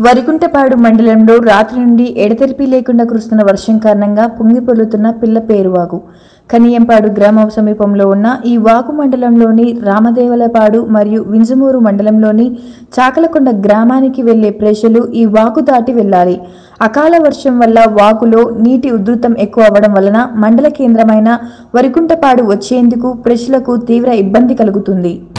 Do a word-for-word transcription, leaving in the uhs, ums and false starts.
వరికుంటపాడు మండలంలో రాత్రి నుండి ఎడతెరిపి లేకుండా కురుస్తున్న వర్షం కారణంగా పొంగిపొర్లుతున్న పిల్లపేరువాగు. కనియంపాడు గ్రామ సమీపంలో ఉన్న ఈ వాగు మండలంలోని రామదేవలపాడు మరియు వింజమూరు మండలంలోని చాకలకొండ గ్రామానికి వెళ్లే ప్రజలు ఈ వాగు దాటి వెళ్లాలి. అకాల వర్షం వల్ల వాగులో నీటి ఉధృతం ఎక్కువ అవ్వడం వలన మండల కేంద్రమైన వరికుంటపాడు వచ్చేందుకు ప్రజలకు తీవ్ర ఇబ్బంది కలుగుతుంది.